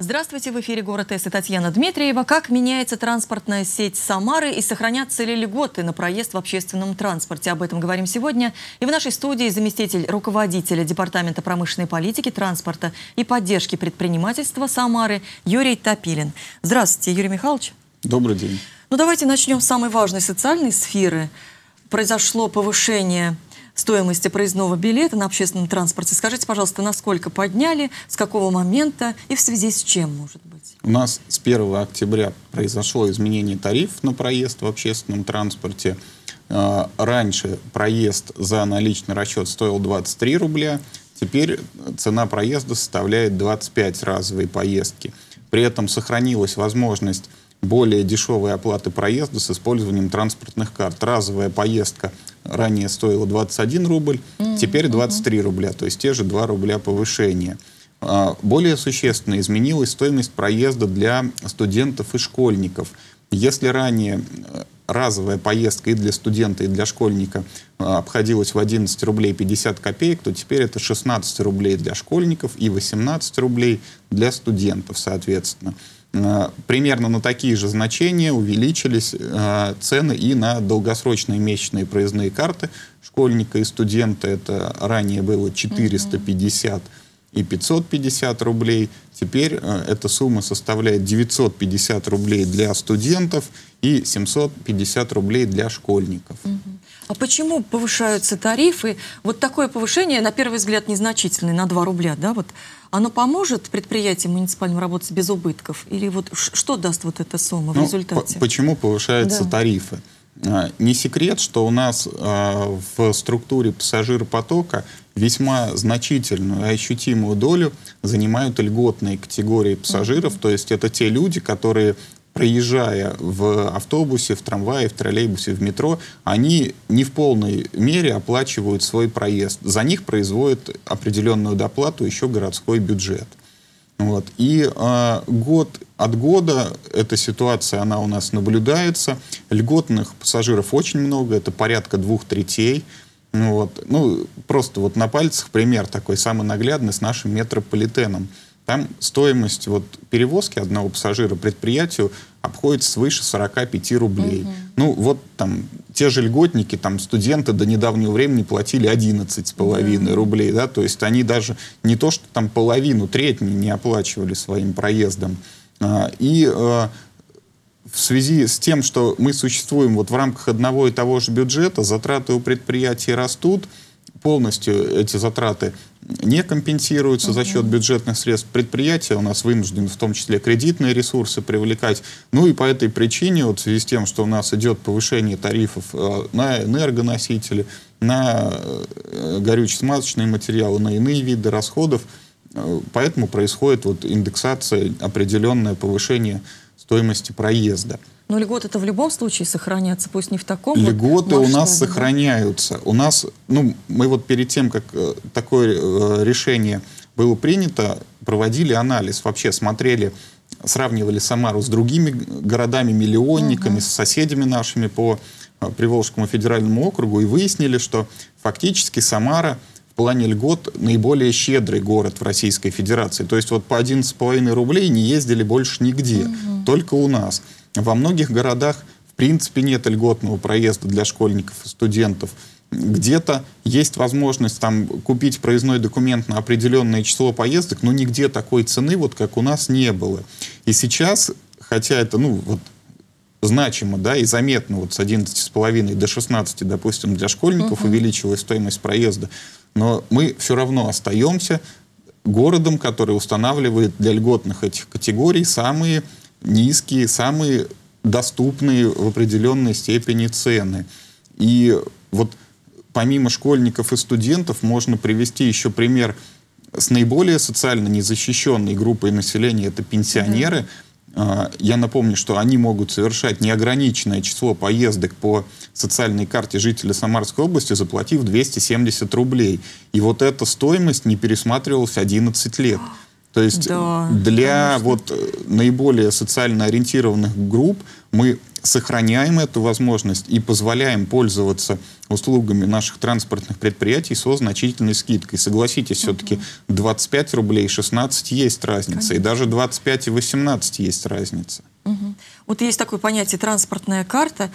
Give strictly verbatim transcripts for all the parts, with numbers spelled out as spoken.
Здравствуйте, в эфире «Город С» и Татьяна Дмитриева. Как меняется транспортная сеть Самары и сохранятся ли льготы на проезд в общественном транспорте? Об этом говорим сегодня. И в нашей студии заместитель руководителя Департамента промышленной политики, транспорта и поддержки предпринимательства Самары Юрий Топилин. Здравствуйте, Юрий Михайлович. Добрый день. Ну давайте начнем с самой важной социальной сферы. Произошло повышение стоимости проездного билета на общественном транспорте. Скажите, пожалуйста, насколько подняли, с какого момента и в связи с чем, может быть? У нас с первого октября произошло изменение тарифов на проезд в общественном транспорте. Раньше проезд за наличный расчет стоил двадцать три рубля, теперь цена проезда составляет двадцать пять разовой поездки. При этом сохранилась возможность более дешевой оплаты проезда с использованием транспортных карт. Разовая поездка ранее стоила двадцать один рубль, mm-hmm. теперь двадцать три рубля, то есть те же два рубля повышения. Более существенно изменилась стоимость проезда для студентов и школьников. Если ранее разовая поездка и для студента, и для школьника обходилась в одиннадцать рублей пятьдесят копеек, то теперь это шестнадцать рублей для школьников и восемнадцать рублей для студентов, соответственно. Примерно на такие же значения увеличились э, цены и на долгосрочные месячные проездные карты школьника и студента. Это ранее было четыреста пятьдесят и пятьсот пятьдесят рублей. Теперь э, эта сумма составляет девятьсот пятьдесят рублей для студентов и семьсот пятьдесят рублей для школьников. А почему повышаются тарифы? Вот такое повышение, на первый взгляд, незначительное, на два рубля, да? Вот оно поможет предприятиям муниципальным работать без убытков? Или вот что даст вот эта сумма в ну, результате? Почему повышаются да. тарифы? Не секрет, что у нас э, в структуре пассажиропотока весьма значительную и ощутимую долю занимают льготные категории пассажиров, mm-hmm. то есть это те люди, которые, проезжая в автобусе, в трамвае, в троллейбусе, в метро, они не в полной мере оплачивают свой проезд. За них производит определенную доплату еще городской бюджет. Вот. И э, год от года эта ситуация, она у нас наблюдается. Льготных пассажиров очень много, это порядка двух третей. Вот. Ну, просто вот на пальцах пример такой самый наглядный с нашим метрополитеном. Там стоимость вот, перевозки одного пассажира предприятию обходится свыше сорока пяти рублей. Mm-hmm. Ну, вот там те же льготники, там студенты до недавнего времени платили одиннадцать с половиной mm-hmm. рублей, да, то есть они даже не то, что там половину, треть не оплачивали своим проездом. А, и а, в связи с тем, что мы существуем вот в рамках одного и того же бюджета, затраты у предприятий растут, полностью эти затраты не компенсируются uh-huh. за счет бюджетных средств. Предприятия у нас вынуждены в том числе кредитные ресурсы привлекать. Ну и по этой причине, вот в связи с тем, что у нас идет повышение тарифов э, на энергоносители, на э, горюче-смазочные материалы, на иные виды расходов, э, поэтому происходит вот индексация, определенное повышение стоимости проезда. Но льготы-то в любом случае сохранятся, пусть не в таком Льготы вот у нас да? сохраняются. У нас, ну, мы вот перед тем, как э, такое э, решение было принято, проводили анализ, вообще смотрели, сравнивали Самару с другими городами-миллионниками, uh-huh. с соседями нашими по э, Приволжскому федеральному округу, и выяснили, что фактически Самара в плане льгот наиболее щедрый город в Российской Федерации. То есть вот по одиннадцать с половиной рублей не ездили больше нигде, uh-huh. только у нас. Во многих городах, в принципе, нет льготного проезда для школьников и студентов. Где-то есть возможность там, купить проездной документ на определенное число поездок, но нигде такой цены, вот как у нас, не было. И сейчас, хотя это ну, вот, значимо да, и заметно, вот с одиннадцати с половиной до шестнадцати, допустим, для школьников uh-huh. увеличилась стоимость проезда, но мы все равно остаемся городом, который устанавливает для льготных этих категорий самые низкие, самые доступные в определенной степени цены. И вот помимо школьников и студентов можно привести еще пример с наиболее социально незащищенной группой населения, это пенсионеры. Mm-hmm. Я напомню, что они могут совершать неограниченное число поездок по социальной карте жителя Самарской области, заплатив двести семьдесят рублей. И вот эта стоимость не пересматривалась одиннадцать лет. То есть да, для вот наиболее социально ориентированных групп мы сохраняем эту возможность и позволяем пользоваться услугами наших транспортных предприятий со значительной скидкой. Согласитесь, uh-huh. все-таки двадцать пять рублей и шестнадцать есть разница, Конечно. И даже двадцать пять и восемнадцать есть разница. Uh-huh. Вот есть такое понятие «транспортная карта».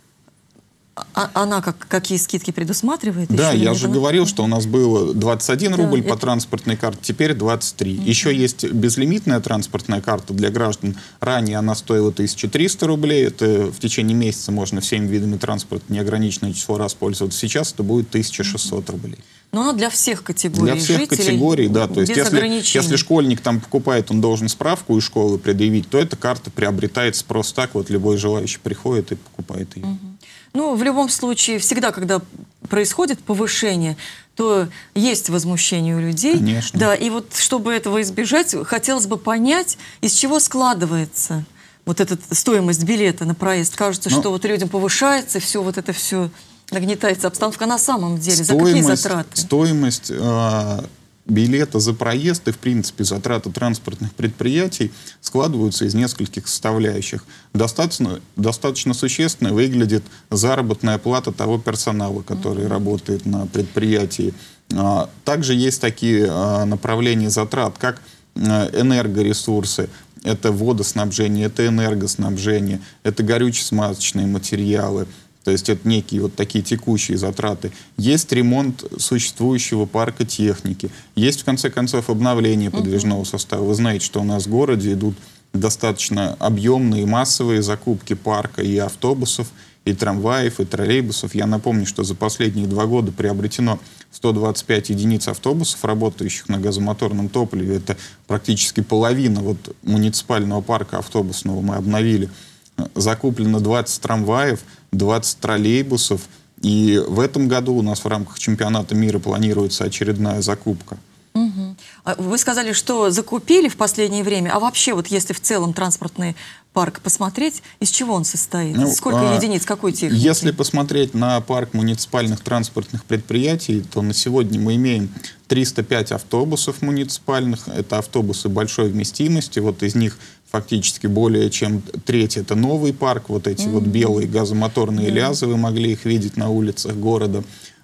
А она как, какие скидки предусматривает? Да, я же говорил, что у нас было двадцать один да, рубль это... по транспортной карте, теперь двадцать три. Uh-huh. Еще есть безлимитная транспортная карта для граждан. Ранее она стоила тысяча триста рублей. Это в течение месяца можно всеми видами транспорта неограниченное число раз пользоваться. Сейчас это будет тысяча шестьсот рублей. Но она для всех категорий Для всех жителей, категорий, да. То есть без если, ограничений. если школьник там покупает, он должен справку из школы предъявить, то эта карта приобретается просто так. Вот любой желающий приходит и покупает ее. Uh-huh. Ну, в любом случае, всегда, когда происходит повышение, то есть возмущение у людей. Конечно. Да, и вот, чтобы этого избежать, хотелось бы понять, из чего складывается вот эта стоимость билета на проезд. Кажется, ну, что вот людям повышается, все вот это все нагнетается обстановка на самом деле. За какие затраты? Стоимость э, билета за проезд и, в принципе, затраты транспортных предприятий складываются из нескольких составляющих. Достаточно, достаточно существенно выглядит заработная плата того персонала, который mm-hmm. работает на предприятии. А, также есть такие а, направления затрат, как а, энергоресурсы. Это водоснабжение, это энергоснабжение, это горюче-смазочные материалы. То есть это некие вот такие текущие затраты. Есть ремонт существующего парка техники. Есть, в конце концов, обновление подвижного состава. Вы знаете, что у нас в городе идут достаточно объемные массовые закупки парка и автобусов, и трамваев, и троллейбусов. Я напомню, что за последние два года приобретено сто двадцать пять единиц автобусов, работающих на газомоторном топливе. Это практически половина вот муниципального парка автобусного мы обновили. Закуплено двадцать трамваев, двадцать троллейбусов. И в этом году у нас в рамках чемпионата мира планируется очередная закупка. Угу. Вы сказали, что закупили в последнее время, а вообще, вот если в целом транспортный парк посмотреть, из чего он состоит? Ну, Сколько а, единиц, какой техники? Если посмотреть на парк муниципальных транспортных предприятий, то на сегодня мы имеем триста пять автобусов муниципальных. Это автобусы большой вместимости. Вот из них фактически более чем треть — это новый парк. Вот эти mm-hmm. вот белые газомоторные mm-hmm. лязы, вы могли их видеть на улицах города.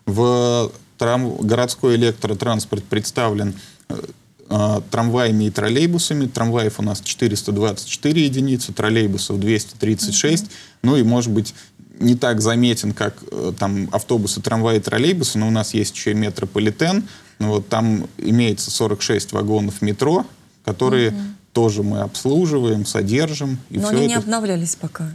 В трам... городской электротранспорт представлен э, трамваями и троллейбусами. Трамваев у нас четыреста двадцать четыре единицы, троллейбусов двести тридцать шесть. Mm-hmm. Ну и, может быть, не так заметен, как э, там автобусы, трамваи, троллейбусы, но у нас есть еще и метрополитен. Вот, там имеется сорок шесть вагонов метро, которые... Mm-hmm. тоже мы обслуживаем, содержим. И Но все они это... не обновлялись пока.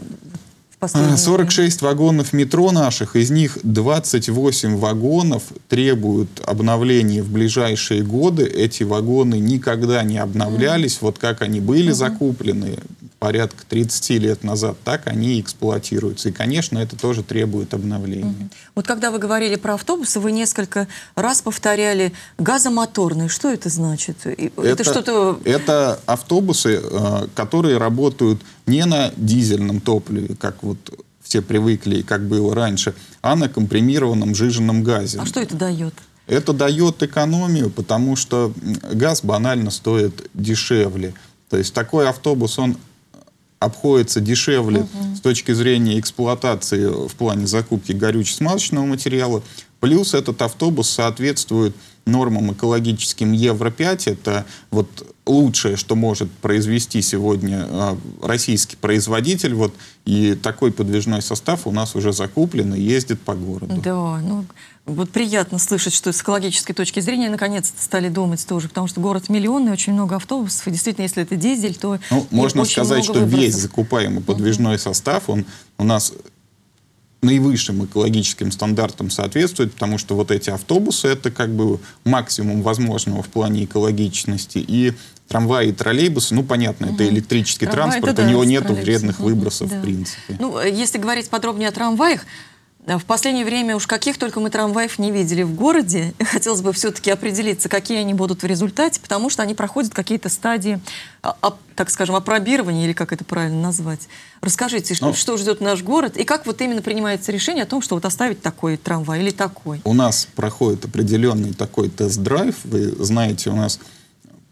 В сорок шесть время. Вагонов метро наших, из них двадцать восемь вагонов требуют обновления в ближайшие годы. Эти вагоны никогда не обновлялись. Mm. Вот как они были mm-hmm. закуплены порядка тридцати лет назад, так они эксплуатируются. И, конечно, это тоже требует обновления. Mm-hmm. Вот когда вы говорили про автобусы, вы несколько раз повторяли газомоторные. Что это значит? Это, это что-то... Это автобусы, которые работают не на дизельном топливе, как вот все привыкли, как было раньше, а на компримированном сжиженном газе. А что это дает? Это дает экономию, потому что газ банально стоит дешевле. То есть такой автобус, он обходится дешевле uh-huh. с точки зрения эксплуатации в плане закупки горюче-смазочного материала. Плюс этот автобус соответствует нормам экологическим Евро пять. Это вот лучшее, что может произвести сегодня э, российский производитель. Вот, и такой подвижной состав у нас уже закуплен и ездит по городу. Да, ну вот приятно слышать, что с экологической точки зрения наконец-то стали думать тоже, потому что город миллионный, очень много автобусов, и действительно, если это дизель, то ну, можно сказать, что выбросов. Весь закупаемый подвижной uh-huh. состав, он у нас наивысшим экологическим стандартам соответствует, потому что вот эти автобусы — это как бы максимум возможного в плане экологичности. И трамваи и троллейбусы, ну, понятно, угу. это электрический Трамвай, транспорт, у него да, нету вредных угу. выбросов, да. в принципе. Ну, если говорить подробнее о трамваях, в последнее время уж каких только мы трамваев не видели в городе. Хотелось бы все-таки определиться, какие они будут в результате, потому что они проходят какие-то стадии, а, так скажем, апробирования, или как это правильно назвать. Расскажите, что, ну, что ждет наш город, и как вот именно принимается решение о том, что вот оставить такой трамвай или такой? У нас проходит определенный такой тест-драйв. Вы знаете, у нас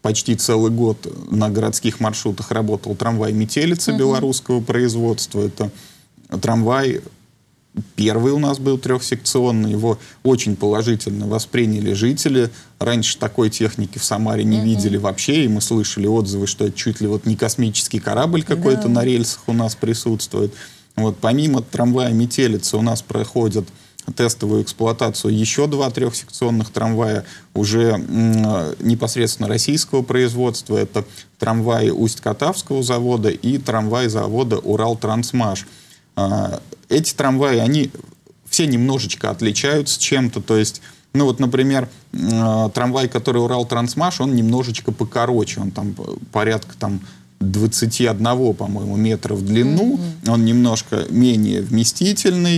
почти целый год на городских маршрутах работал трамвай «Метелица» uh-huh. белорусского производства. Это трамвай первый у нас был трехсекционный. Его очень положительно восприняли жители. Раньше такой техники в Самаре не uh-huh. видели вообще. И мы слышали отзывы, что это чуть ли вот не космический корабль какой-то да. на рельсах у нас присутствует. Вот, помимо трамвая «Метелица» у нас проходят тестовую эксплуатацию еще два трехсекционных трамвая уже м, непосредственно российского производства. Это трамваи Усть-Катавского завода и трамвай завода «Уралтрансмаш». А, эти трамваи, они все немножечко отличаются чем-то. То есть, ну вот, например, м, трамвай, который «Уралтрансмаш», он немножечко покороче. Он там порядка там двадцать один, по-моему, метра в длину. Mm-hmm. Он немножко менее вместительный.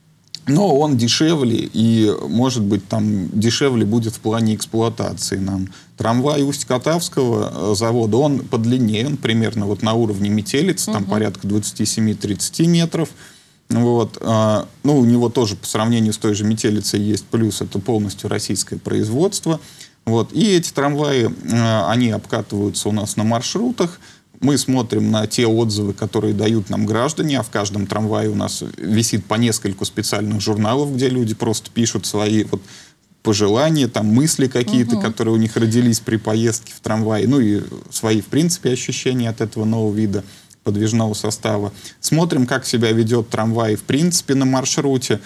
Но он дешевле, и, может быть, там дешевле будет в плане эксплуатации нам. Трамвай Усть-Катавского завода, он подлиннее, он примерно вот на уровне «Метелицы», там uh-huh. порядка двадцать семь — тридцать метров. Вот. А, ну, у него тоже по сравнению с той же «Метелицей» есть плюс, это полностью российское производство. Вот. И эти трамваи, а, они обкатываются у нас на маршрутах. Мы смотрим на те отзывы, которые дают нам граждане, а в каждом трамвае у нас висит по нескольку специальных журналов, где люди просто пишут свои вот пожелания, там мысли какие-то, угу. которые у них родились при поездке в трамвае, ну и свои, в принципе, ощущения от этого нового вида подвижного состава. Смотрим, как себя ведет трамвай, в принципе, на маршруте.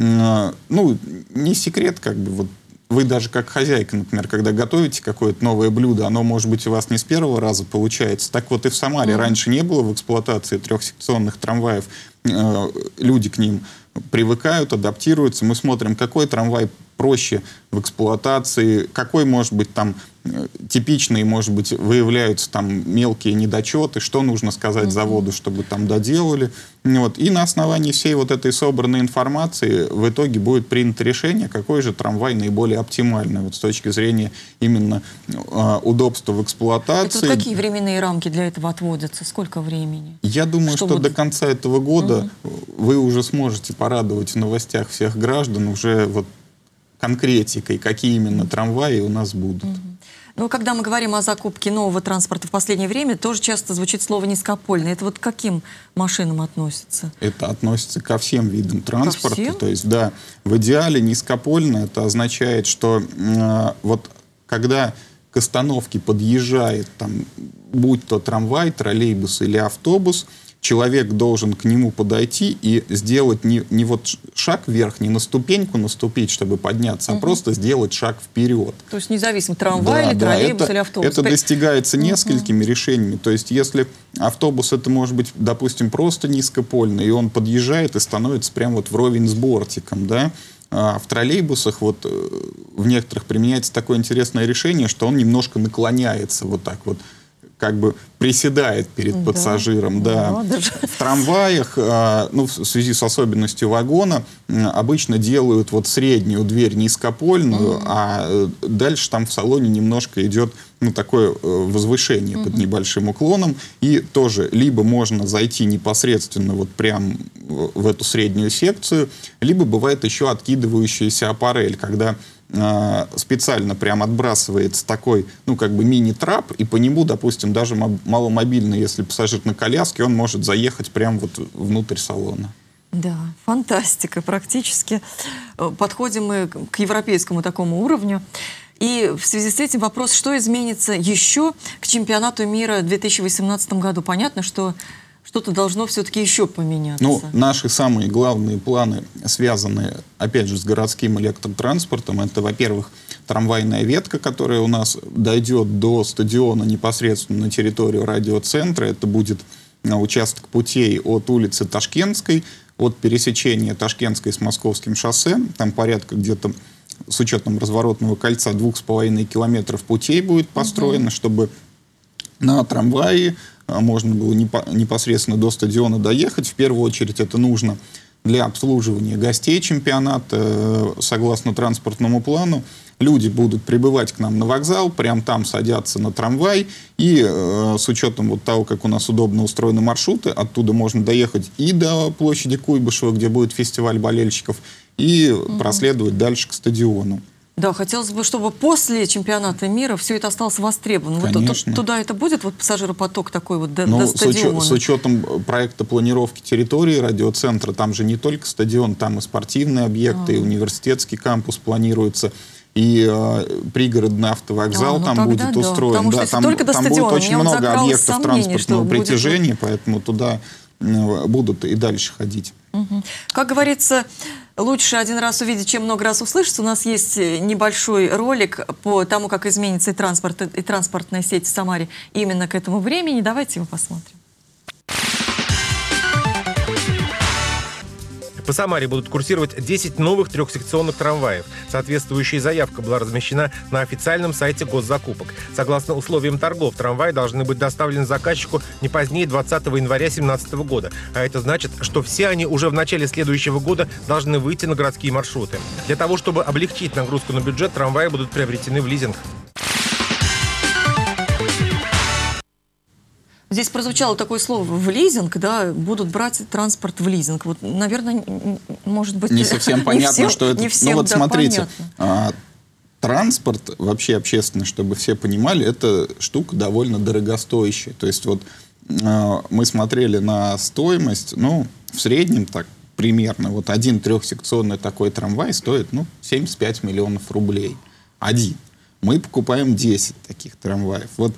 Ну, не секрет, как бы, вот, вы даже как хозяйка, например, когда готовите какое-то новое блюдо, оно, может быть, у вас не с первого раза получается. Так вот и в Самаре mm-hmm. раньше не было в эксплуатации трехсекционных трамваев. Э, люди к ним привыкают, адаптируются. Мы смотрим, какой трамвай проще в эксплуатации, какой, может быть, там типичные, может быть, выявляются там мелкие недочеты, что нужно сказать mm-hmm. заводу, чтобы там доделали. Вот. И на основании всей вот этой собранной информации в итоге будет принято решение, какой же трамвай наиболее оптимальный вот, с точки зрения именно э, удобства в эксплуатации. Это вот какие временные рамки для этого отводятся? Сколько времени? Я думаю, что, что вот... до конца этого года mm-hmm. вы уже сможете порадовать в новостях всех граждан уже вот конкретикой, какие именно трамваи у нас будут. Mm-hmm. Ну, когда мы говорим о закупке нового транспорта в последнее время, тоже часто звучит слово «низкопольный». Это вот к каким машинам относится? Это относится ко всем видам транспорта. Ко всем? То есть, да, в идеале низкопольно это означает, что э, вот когда к остановке подъезжает, там, будь то трамвай, троллейбус или автобус, человек должен к нему подойти и сделать не, не вот шаг вверх, не на ступеньку наступить, чтобы подняться, угу. а просто сделать шаг вперед. То есть независимо, трамвай да, или да, троллейбус это, или автобус. Это достигается угу. несколькими решениями. То есть если автобус, это может быть, допустим, просто низкопольный, и он подъезжает и становится прямо вот вровень с бортиком, да, а в троллейбусах вот в некоторых применяется такое интересное решение, что он немножко наклоняется вот так вот, как бы приседает перед да. пассажиром. Да. Да. В трамваях, ну, в связи с особенностью вагона, обычно делают вот среднюю дверь низкопольную, mm-hmm. а дальше там в салоне немножко идет ну, такое возвышение mm-hmm. под небольшим уклоном. И тоже либо можно зайти непосредственно вот прям в эту среднюю секцию, либо бывает еще откидывающаяся аппарель, когда специально прям отбрасывается такой, ну, как бы мини-трап, и по нему, допустим, даже маломобильный, если пассажир на коляске, он может заехать прямо вот внутрь салона. Да, фантастика. Практически подходим мы к европейскому такому уровню. И в связи с этим вопрос, что изменится еще к чемпионату мира в две тысячи восемнадцатом году? Понятно, что что-то должно все-таки еще поменяться. Ну, наши самые главные планы связаны, опять же, с городским электротранспортом. Это, во-первых, трамвайная ветка, которая у нас дойдет до стадиона непосредственно на территорию радиоцентра. Это будет участок путей от улицы Ташкентской, от пересечения Ташкентской с Московским шоссе. Там порядка где-то, с учетом разворотного кольца, двух с половиной километров путей будет построено, угу. чтобы на трамвае можно было непосредственно до стадиона доехать. В первую очередь это нужно для обслуживания гостей чемпионата. Согласно транспортному плану, люди будут прибывать к нам на вокзал, прям там садятся на трамвай, и э, с учетом вот того, как у нас удобно устроены маршруты, оттуда можно доехать и до площади Куйбышева, где будет фестиваль болельщиков, и угу. проследовать дальше к стадиону. Да, хотелось бы, чтобы после чемпионата мира все это осталось востребованным. Конечно. Вот туда это будет, вот пассажиропоток такой вот до, ну, до стадиона? С, учет, с учетом проекта планировки территории радиоцентра, там же не только стадион, там и спортивные объекты, а. и университетский кампус планируется, и э, пригородный автовокзал а, ну там будет да, устроен. Да, там только до там стадиона, будет очень много объектов сомнение, транспортного притяжения, будет... поэтому туда э, будут и дальше ходить. Угу. Как говорится, лучше один раз увидеть, чем много раз услышать. У нас есть небольшой ролик по тому, как изменится и, транспорт, и транспортная сеть в Самаре именно к этому времени. Давайте его посмотрим. По Самаре будут курсировать десять новых трехсекционных трамваев. Соответствующая заявка была размещена на официальном сайте госзакупок. Согласно условиям торгов, трамваи должны быть доставлены заказчику не позднее двадцатого января две тысячи семнадцатого года. А это значит, что все они уже в начале следующего года должны выйти на городские маршруты. Для того, чтобы облегчить нагрузку на бюджет, трамваи будут приобретены в лизинг. Здесь прозвучало такое слово «в лизинг», да, будут брать транспорт в лизинг. Вот, наверное, может быть... Не совсем понятно, всем, что это... Всем, ну вот да, смотрите, а, транспорт, вообще общественный, чтобы все понимали, это штука довольно дорогостоящая. То есть вот а, мы смотрели на стоимость, ну, в среднем так, примерно, вот один трехсекционный такой трамвай стоит, ну, семьдесят пять миллионов рублей. Один. Мы покупаем десять таких трамваев. Вот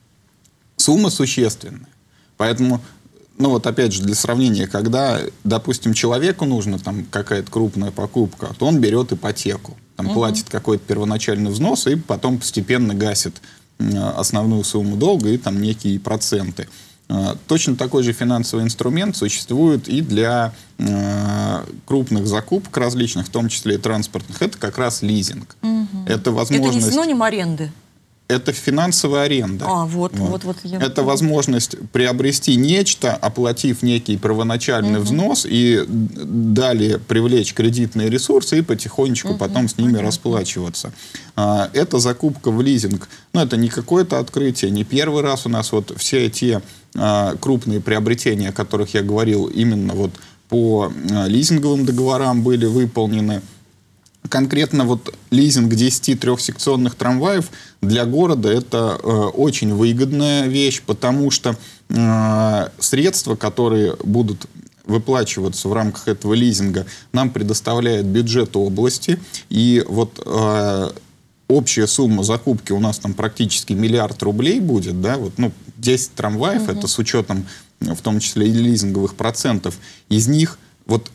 сумма существенная. Поэтому, ну вот опять же, для сравнения, когда, допустим, человеку нужна там какая-то крупная покупка, то он берет ипотеку, там угу. платит какой-то первоначальный взнос и потом постепенно гасит основную сумму долга и там некие проценты. Точно такой же финансовый инструмент существует и для э, крупных закупок различных, в том числе и транспортных. Это как раз лизинг. Угу. Это возможность... Это не синоним аренды? Это финансовая аренда. А, вот, вот. Вот, вот я... Это возможность приобрести нечто, оплатив некий первоначальный uh-huh. взнос, и далее привлечь кредитные ресурсы и потихонечку uh-huh. потом с ними uh-huh. расплачиваться. А, это закупка в лизинг. Но это не какое-то открытие, не первый раз у нас вот все те а, крупные приобретения, о которых я говорил, именно вот по а, лизинговым договорам были выполнены. Конкретно вот лизинг десяти трехсекционных трамваев для города это э, очень выгодная вещь, потому что э, средства, которые будут выплачиваться в рамках этого лизинга, нам предоставляет бюджет области. И вот э, общая сумма закупки у нас там практически миллиард рублей будет, да, вот, ну, десять трамваев, угу. это с учетом в том числе и лизинговых процентов. Из них вот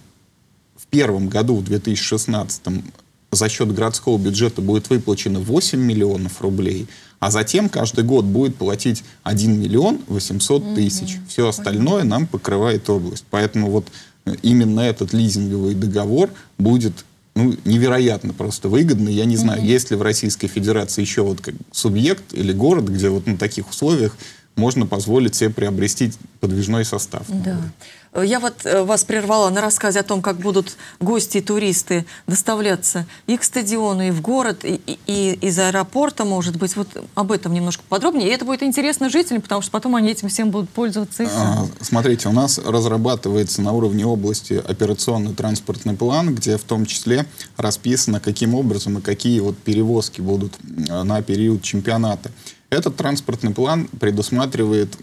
в первом году, в две тысячи шестнадцатом, за счет городского бюджета будет выплачено восемь миллионов рублей, а затем каждый год будет платить один миллион восемьсот тысяч. Mm-hmm. Все остальное нам покрывает область. Поэтому вот именно этот лизинговый договор будет, ну, невероятно просто выгодный. Я не знаю, mm-hmm. есть ли в Российской Федерации еще вот как субъект или город, где вот на таких условиях можно позволить себе приобрести подвижной состав. Да. Я вот вас прервала на рассказе о том, как будут гости и туристы доставляться и к стадиону, и в город, и, и из аэропорта, может быть. Вот об этом немножко подробнее. И это будет интересно жителям, потому что потом они этим всем будут пользоваться. И а, смотрите, у нас разрабатывается на уровне области операционный транспортный план, где в том числе расписано, каким образом и какие вот перевозки будут на период чемпионата. Этот транспортный план предусматривает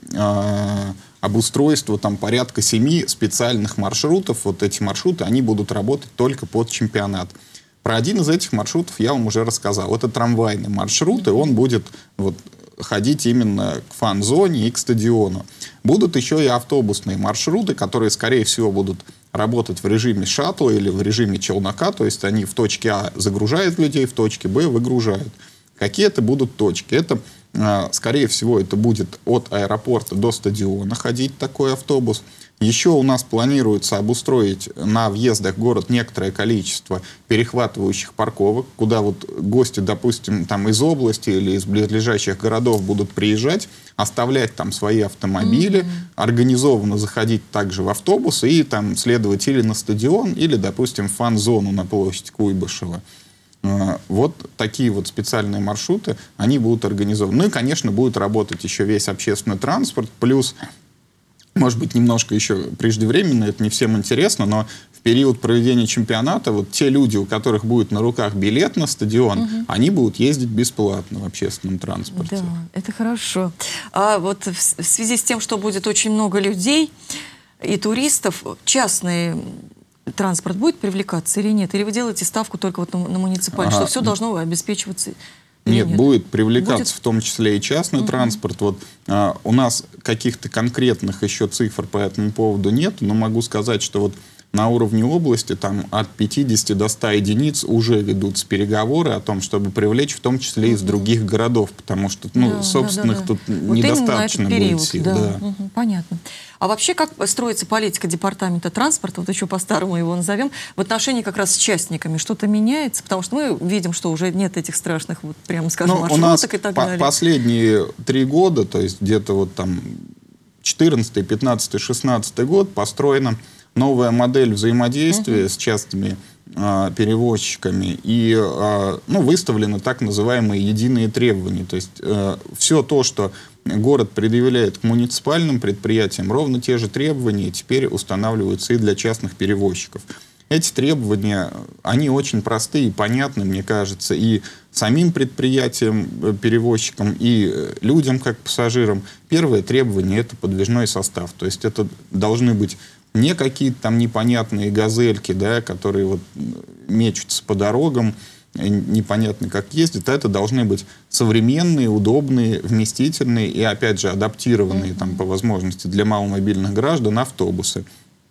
э, обустройство там порядка семи специальных маршрутов. Вот эти маршруты, они будут работать только под чемпионат. Про один из этих маршрутов я вам уже рассказал. Это трамвайный маршрут, и он будет вот ходить именно к фан-зоне и к стадиону. Будут еще и автобусные маршруты, которые, скорее всего, будут работать в режиме шаттла или в режиме челнока. То есть они в точке А загружают людей, в точке Б выгружают. Какие это будут точки? Это, скорее всего, это будет от аэропорта до стадиона ходить такой автобус. Еще у нас планируется обустроить на въездах в город некоторое количество перехватывающих парковок, куда вот гости, допустим, там из области или из близлежащих городов будут приезжать, оставлять там свои автомобили, mm-hmm. организованно заходить также в автобус и там следовать или на стадион, или, допустим, в фан-зону на площадь Куйбышева. Вот такие вот специальные маршруты, они будут организованы. Ну и, конечно, будет работать еще весь общественный транспорт, плюс, может быть, немножко еще преждевременно, это не всем интересно, но в в период проведения чемпионата вот те люди, у которых будет на руках билет на стадион, угу. они будут ездить бесплатно в общественном транспорте. Да, это хорошо. А вот в, в связи с тем, что будет очень много людей и туристов, частный транспорт будет привлекаться или нет? Или вы делаете ставку только вот на, на муниципальный, ага. что все должно обеспечиваться? Нет, нет, будет привлекаться будет? в том числе и частный угу. транспорт. Вот, а, у нас каких-то конкретных еще цифр по этому поводу нет, но могу сказать, что вот на уровне области там от пятидесяти до ста единиц уже ведутся переговоры о том, чтобы привлечь в том числе из других городов, потому что ну, да, собственных да, да, да. тут вот недостаточно период, будет сил. Да. Да. Угу, понятно. А вообще, как строится политика департамента транспорта, вот еще по-старому его назовем, в отношении как раз с частниками? Что-то меняется? Потому что мы видим, что уже нет этих страшных, вот прямо скажем, ну, маршруток у нас и так по далее. Последние три года, то есть где-то вот там четырнадцатый, пятнадцатый, шестнадцатый год построена новая модель взаимодействия uh-huh. с частными а, перевозчиками и а, ну, выставлены так называемые единые требования. То есть а, все то, что город предъявляет к муниципальным предприятиям, ровно те же требования теперь устанавливаются и для частных перевозчиков. Эти требования, они очень простые и понятны, мне кажется, и самим предприятиям, перевозчикам, и людям, как пассажирам. Первое требование – это подвижной состав. То есть это должны быть не какие-то там непонятные газельки, да, которые вот мечутся по дорогам, непонятно как ездят. Это должны быть современные, удобные, вместительные и, опять же, адаптированные mm-hmm. там, по возможности для маломобильных граждан автобусы,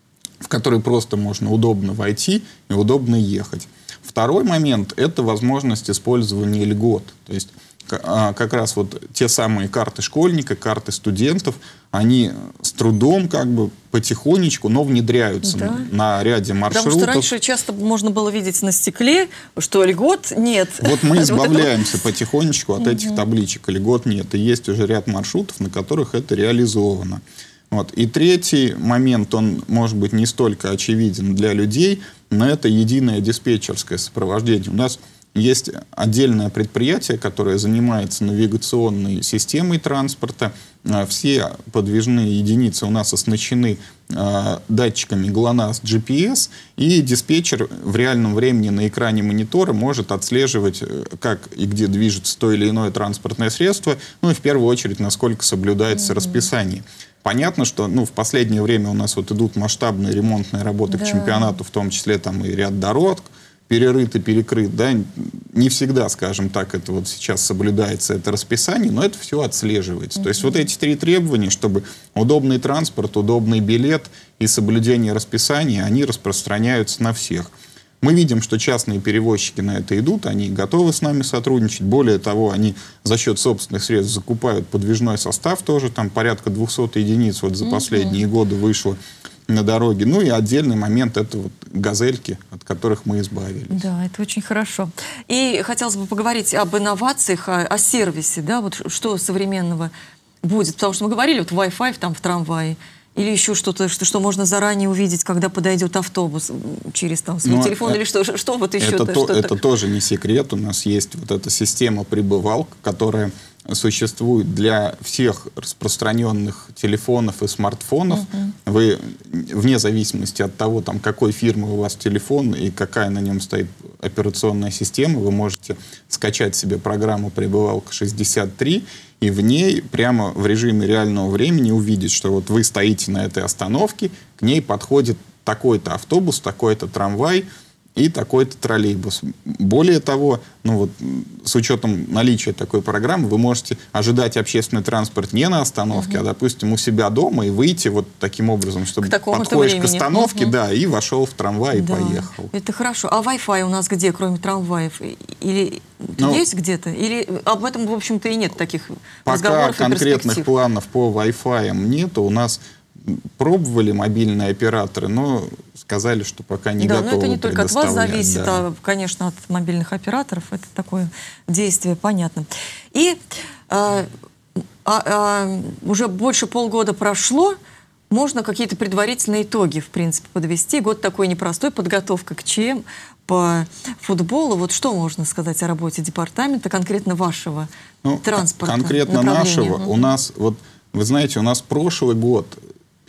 в которые просто можно удобно войти и удобно ехать. Второй момент – это возможность использования льгот. То есть как раз вот те самые карты школьника, карты студентов, они с трудом, как бы потихонечку, но внедряются да. на, на ряде маршрутов. Потому что раньше часто можно было видеть на стекле, что льгот нет. Вот мы избавляемся потихонечку от этих табличек. Льгот нет. И есть уже ряд маршрутов, на которых это реализовано. Вот. И третий момент, он может быть не столько очевиден для людей, но это единое диспетчерское сопровождение. У нас есть отдельное предприятие, которое занимается навигационной системой транспорта. Все подвижные единицы у нас оснащены э, датчиками ГЛОНАСС джи пи эс, и диспетчер в реальном времени на экране монитора может отслеживать, как и где движется то или иное транспортное средство, ну и в первую очередь, насколько соблюдается mm-hmm. расписание. Понятно, что ну, в последнее время у нас вот идут масштабные ремонтные работы да. к чемпионату, в том числе там и ряд дорог, перерыт и перекрыт, да, не всегда, скажем так, это вот сейчас соблюдается это расписание, но это все отслеживается. Mm-hmm. То есть вот эти три требования, чтобы удобный транспорт, удобный билет и соблюдение расписания, они распространяются на всех. Мы видим, что частные перевозчики на это идут, они готовы с нами сотрудничать. Более того, они за счет собственных средств закупают подвижной состав, тоже там порядка двухсот единиц вот за mm-hmm. последние годы вышло на дороге. Ну и отдельный момент — это вот газельки, от которых мы избавились. Да, это очень хорошо. И хотелось бы поговорить об инновациях, о, о сервисе, да, вот что современного будет. Потому что мы говорили, вот Wi-Fi там в трамвае, или еще что-то, что, что можно заранее увидеть, когда подойдет автобус через там, свой Но телефон, это, или что, что вот еще? Это, то, это тоже не секрет. У нас есть вот эта система прибывалка, которая существует для всех распространенных телефонов и смартфонов. Uh-huh. Вы, вне зависимости от того, там, какой фирмы у вас телефон и какая на нем стоит операционная система, вы можете скачать себе программу «Прибывалка шестьдесят три», и в ней прямо в режиме реального времени увидеть, что вот вы стоите на этой остановке, к ней подходит такой-то автобус, такой-то трамвай и такой-то троллейбус. Более того, ну вот, с учетом наличия такой программы, вы можете ожидать общественный транспорт не на остановке, угу. а, допустим, у себя дома и выйти вот таким образом, чтобы к подходишь к остановке, угу. да, и вошел в трамвай да. и поехал. Это хорошо. А Wi-Fi у нас где, кроме трамваев? Или ну, есть где-то? Или об этом, в общем-то, и нет таких разговоров и перспектив? Пока конкретных планов по Wi-Fi нету. У нас пробовали мобильные операторы, но сказали, что пока не да, готовы. Да, но это не только от вас зависит, да. а, конечно, от мобильных операторов. Это такое действие, понятно. И а, а, а, уже больше полгода прошло, можно какие-то предварительные итоги, в принципе, подвести. Год такой непростой, подготовка к ЧМ по футболу. Вот что можно сказать о работе департамента, конкретно вашего ну, транспорта? Конкретно нашего. У нас, вот, вы знаете, у нас прошлый год,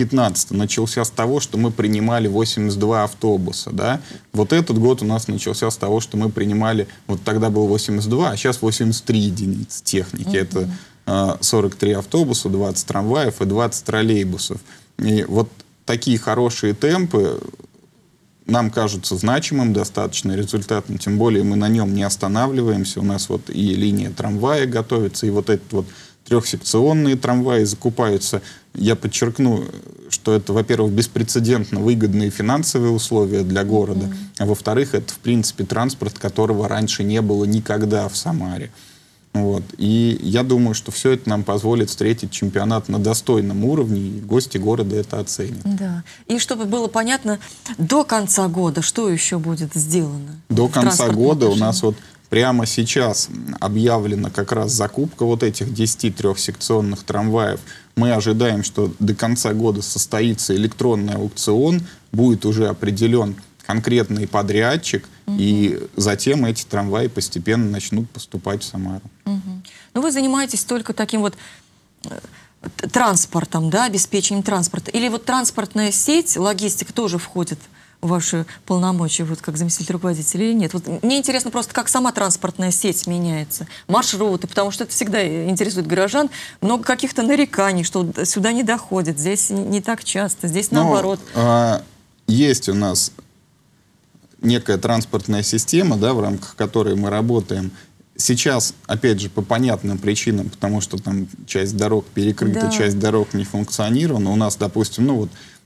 пятнадцатый начался с того, что мы принимали восемьдесят два автобуса, да. Вот этот год у нас начался с того, что мы принимали, вот тогда было восемьдесят два, а сейчас восемьдесят три единицы техники. Mm-hmm. Это э, сорок три автобуса, двадцать трамваев и двадцать троллейбусов. И вот такие хорошие темпы нам кажутся значимым достаточно результатом, тем более мы на нем не останавливаемся. У нас вот и линия трамвая готовится, и вот этот вот трехсекционные трамваи закупаются. Я подчеркну, что это, во-первых, беспрецедентно выгодные финансовые условия для города, mm-hmm. а во-вторых, это, в принципе, транспорт, которого раньше не было никогда в Самаре. Вот. И я думаю, что все это нам позволит встретить чемпионат на достойном уровне, и гости города это оценят. Да. И чтобы было понятно, до конца года что еще будет сделано? До конца года у нас вот прямо сейчас объявлена как раз закупка вот этих десяти трехсекционных трамваев. Мы ожидаем, что до конца года состоится электронный аукцион, будет уже определен конкретный подрядчик, угу. и затем эти трамваи постепенно начнут поступать в Самару. Угу. Но вы занимаетесь только таким вот транспортом, да, обеспечением транспорта? Или вот транспортная сеть, логистика тоже входит в ваши полномочия, вот как заместитель руководителя, или нет? Вот мне интересно просто, как сама транспортная сеть меняется, маршруты, потому что это всегда интересует горожан. Много каких-то нареканий, что сюда не доходит, здесь не так часто, здесь наоборот. Ну, а, есть у нас некая транспортная система, да, в рамках которой мы работаем. Сейчас, опять же, по понятным причинам, потому что там часть дорог перекрыта, да. часть дорог не функционировала. У нас, допустим, ну вот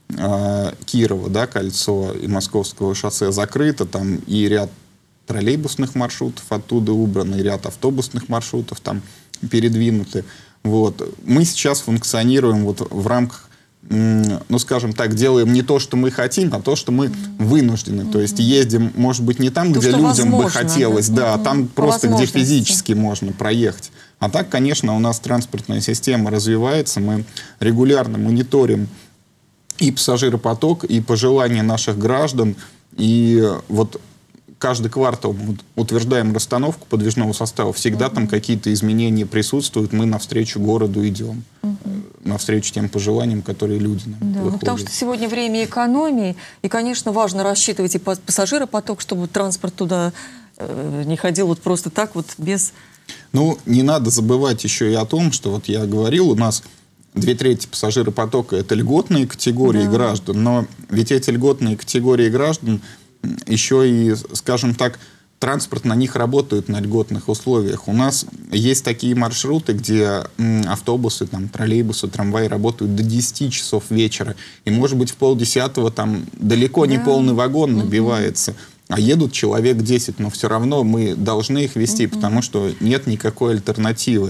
э, Кирово, да, кольцо и Московского шоссе закрыто, там и ряд троллейбусных маршрутов оттуда убраны, и ряд автобусных маршрутов там передвинуты. Вот. Мы сейчас функционируем вот в рамках, ну, скажем так, делаем не то, что мы хотим, а то, что мы mm-hmm. вынуждены. Mm-hmm. То есть ездим, может быть, не там, то, где людям возможно, бы хотелось, да, mm-hmm. а там По просто, где физически можно проехать. А так, конечно, у нас транспортная система развивается, мы регулярно мониторим и пассажиропоток, и пожелания наших граждан, и вот каждый квартал мы утверждаем расстановку подвижного состава, всегда mm-hmm. там какие-то изменения присутствуют, мы навстречу городу идем. Mm-hmm. навстречу тем пожеланиям, которые люди нам да, выходят. Ну, потому что сегодня время экономии, и, конечно, важно рассчитывать и пассажиропоток, чтобы транспорт туда э, не ходил вот просто так вот без... Ну, не надо забывать еще и о том, что вот я говорил, у нас две трети пассажиропотока — это льготные категории да. граждан, но ведь эти льготные категории граждан еще и, скажем так, транспорт на них работает на льготных условиях. У нас есть такие маршруты, где м, автобусы, там, троллейбусы, трамваи работают до десяти часов вечера. И, может быть, в полдесятого там далеко да. не полный вагон набивается. Угу. А едут человек десять, но все равно мы должны их вести, угу. потому что нет никакой альтернативы.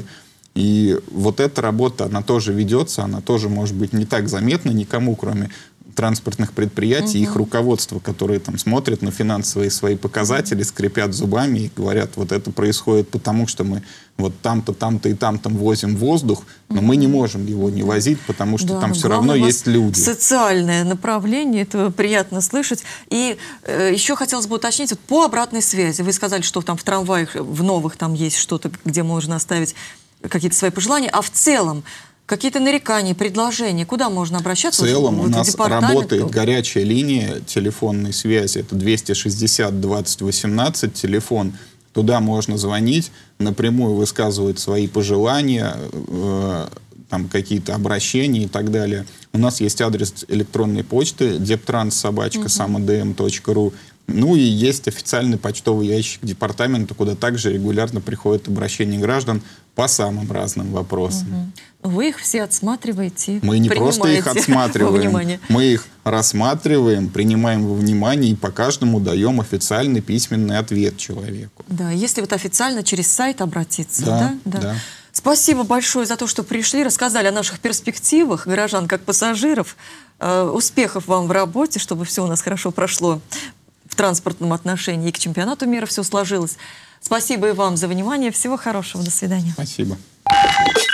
И вот эта работа, она тоже ведется, она тоже может быть не так заметна никому, кроме транспортных предприятий, угу. их руководства, которые там смотрят на финансовые свои показатели, скрипят зубами и говорят, вот это происходит потому, что мы вот там-то, там-то и там-то возим воздух, но угу. мы не можем его не возить, потому что да, там все равно есть люди. Социальное направление, это приятно слышать. И э, еще хотелось бы уточнить, вот по обратной связи, вы сказали, что там в трамваях, в новых там есть что-то, где можно оставить какие-то свои пожелания, а в целом какие-то нарекания, предложения, куда можно обращаться? В целом вот, у нас работает горячая линия телефонной связи, это двести шестьдесят двадцать восемнадцать, телефон. Туда можно звонить, напрямую высказывать свои пожелания, э, там какие-то обращения и так далее. У нас есть адрес электронной почты дептранс собака самодм точка ру. Ну и есть официальный почтовый ящик департамента, куда также регулярно приходят обращения граждан по самым разным вопросам. Угу. Вы их все отсматриваете? Мы не просто их отсматриваем, мы их рассматриваем, принимаем во внимание и по каждому даем официальный письменный ответ человеку. Да, если вот официально через сайт обратиться. Да, да? Да. да. Спасибо большое за то, что пришли, рассказали о наших перспективах горожан как пассажиров. Э, успехов вам в работе, чтобы все у нас хорошо прошло в транспортном отношении, и к чемпионату мира все сложилось. Спасибо и вам за внимание. Всего хорошего. До свидания. Спасибо.